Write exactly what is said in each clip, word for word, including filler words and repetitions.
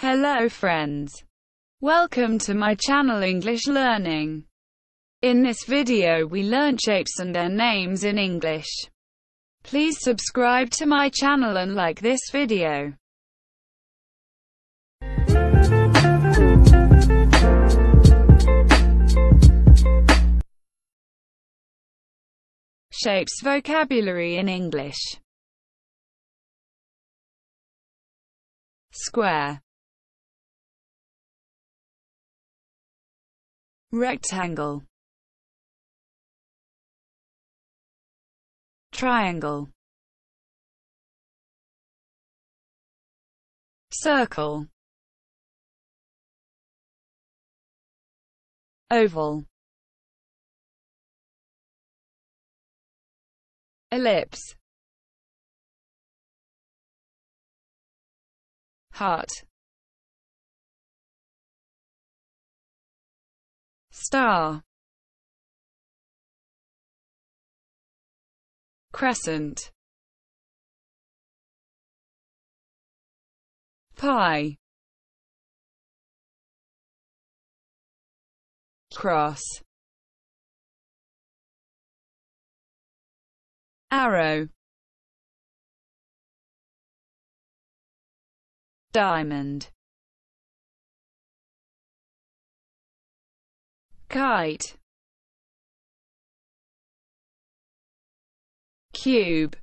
Hello friends. Welcome to my channel English Learning. In this video we learn shapes and their names in English. Please subscribe to my channel and like this video. Shapes vocabulary in English. Square, rectangle, triangle, circle, oval, ellipse, heart, star, crescent, pie, cross, arrow, diamond, kite, cube,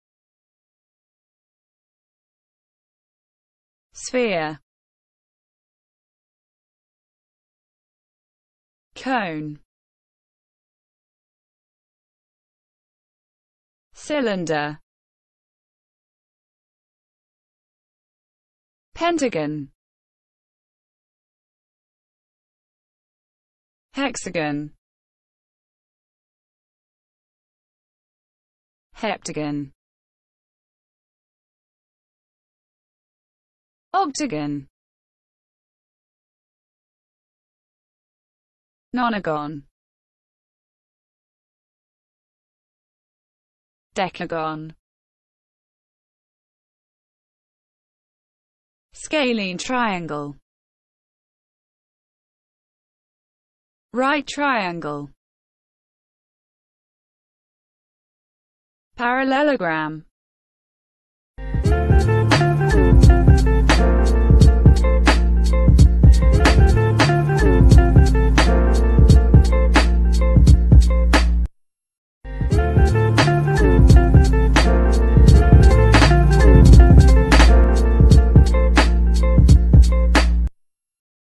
sphere, cone, cylinder, pentagon, hexagon, heptagon, octagon, nonagon, decagon, scalene triangle, right triangle, parallelogram,